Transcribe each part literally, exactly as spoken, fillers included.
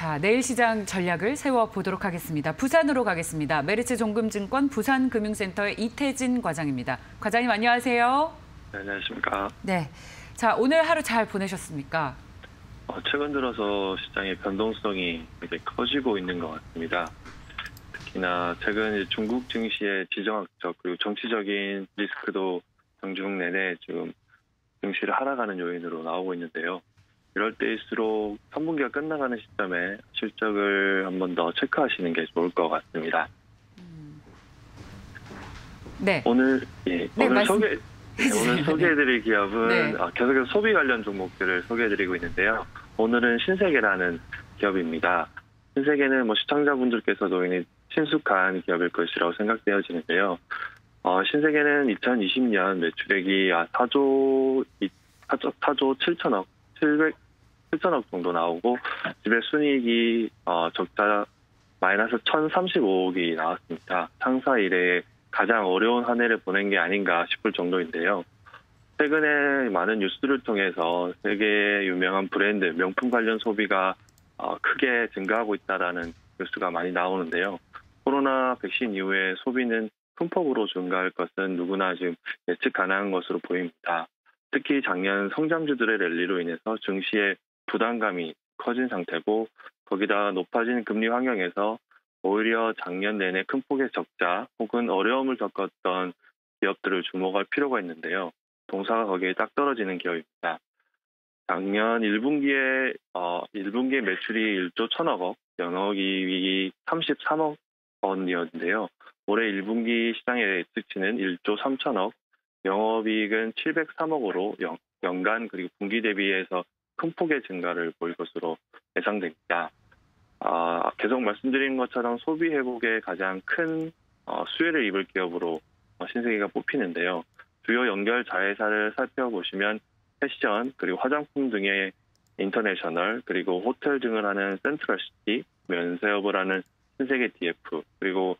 자, 내일 시장 전략을 세워보도록 하겠습니다. 부산으로 가겠습니다. 메리츠 종금증권 부산금융센터의 이태진 과장입니다. 과장님 안녕하세요. 네, 안녕하십니까. 네, 자 오늘 하루 잘 보내셨습니까? 어, 최근 들어서 시장의 변동성이 이제 커지고 있는 것 같습니다. 특히나 최근 중국 증시의 지정학적 그리고 정치적인 리스크도 장중 내내 지금 증시를 하락하는 요인으로 나오고 있는데요. 이럴 때일수록 삼 분기가 끝나가는 시점에 실적을 한 번 더 체크하시는 게 좋을 것 같습니다. 음. 네. 오늘 예, 네, 오늘 말씀... 소개 네, 오늘 소개해드릴 기업은 네. 아, 계속해서 소비 관련 종목들을 소개해드리고 있는데요. 오늘은 신세계라는 기업입니다. 신세계는 뭐 시청자분들께서도 이미 친숙한 기업일 것이라고 생각되어지는데요. 어, 신세계는 이천이십 년 매출액이 사조 사조 칠천억 칠천억 정도 나오고 지배 순이익이 어, 적자 마이너스 천삼십오억이 나왔습니다. 창사 이래 가장 어려운 한 해를 보낸 게 아닌가 싶을 정도인데요. 최근에 많은 뉴스를 통해서 세계의 유명한 브랜드, 명품 관련 소비가 어, 크게 증가하고 있다는 뉴스가 많이 나오는데요. 코로나 백신 이후에 소비는 큰 폭으로 증가할 것은 누구나 지금 예측 가능한 것으로 보입니다. 특히 작년 성장주들의 랠리로 인해서 증시의 부담감이 커진 상태고 거기다 높아진 금리 환경에서 오히려 작년 내내 큰 폭의 적자 혹은 어려움을 겪었던 기업들을 주목할 필요가 있는데요. 동사가 거기에 딱 떨어지는 기업입니다. 작년 일 분기에 어, 일 분기 매출이 일조 천억억, 영업이익이 삼십삼억 원이었는데요. 올해 일 분기 시장의 예측치는 일조 삼천억, 영업이익은 칠백삼억으로 연, 연간 그리고 분기 대비해서 큰 폭의 증가를 보일 것으로 예상됩니다. 아, 계속 말씀드린 것처럼 소비 회복에 가장 큰 어, 수혜를 입을 기업으로 어, 신세계가 뽑히는데요. 주요 연결 자회사를 살펴보시면 패션 그리고 화장품 등의 인터내셔널 그리고 호텔 등을 하는 센트럴시티, 면세업을 하는 신세계 디에프 그리고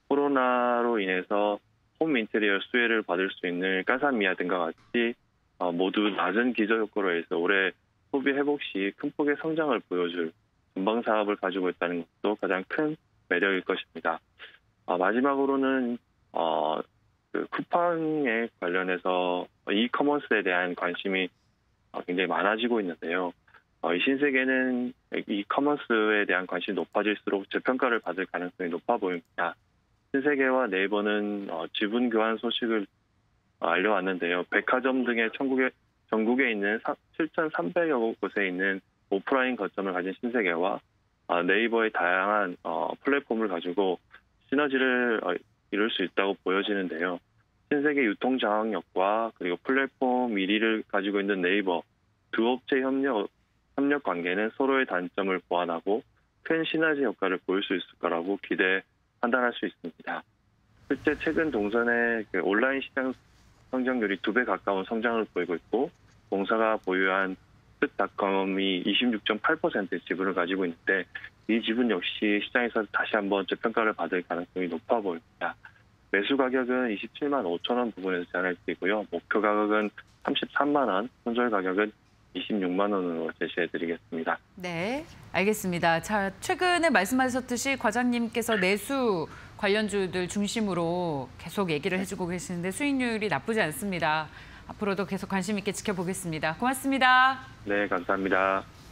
코로나로 인해서 홈 인테리어 수혜를 받을 수 있는 까사미아 등과 같이 어, 모두 낮은 기저효과로 해서 올해 소비 회복 시 큰 폭의 성장을 보여줄 전방 사업을 가지고 있다는 것도 가장 큰 매력일 것입니다. 어, 마지막으로는 어, 그 쿠팡에 관련해서 이커머스에 대한 관심이 어, 굉장히 많아지고 있는데요. 어, 이 신세계는 이커머스에 대한 관심이 높아질수록 재평가를 받을 가능성이 높아 보입니다. 신세계와 네이버는 어, 지분 교환 소식을 어, 알려왔는데요. 백화점 등의 전국에, 전국에 있는 칠천삼백여 곳에 있는 오프라인 거점을 가진 신세계와 어, 네이버의 다양한 어, 플랫폼을 가지고 시너지를 어, 이룰 수 있다고 보여지는데요. 신세계 유통 장악력과 그리고 플랫폼 일 위를 가지고 있는 네이버 두 업체 협력, 협력 관계는 서로의 단점을 보완하고 큰 시너지 효과를 보일 수 있을 거라고 기대 판단할 수 있습니다. 실제 최근 동선의 그 온라인 시장 성장률이 두 배 가까운 성장을 보이고 있고 공사가 보유한 풋닷컴이 이십육 점 팔 퍼센트의 지분을 가지고 있는데 이 지분 역시 시장에서 다시 한번 재평가를 받을 가능성이 높아 보입니다. 매수 가격은 이십칠만 오천 원 부근에서 제한할 수 있고요. 목표 가격은 삼십삼만 원, 손절 가격은 이십육만 원으로 제시해드리겠습니다. 네, 알겠습니다. 자, 최근에 말씀하셨듯이 과장님께서 내수 관련주들 중심으로 계속 얘기를 해주고 계시는데 수익률이 나쁘지 않습니다. 앞으로도 계속 관심 있게 지켜보겠습니다. 고맙습니다. 네, 감사합니다.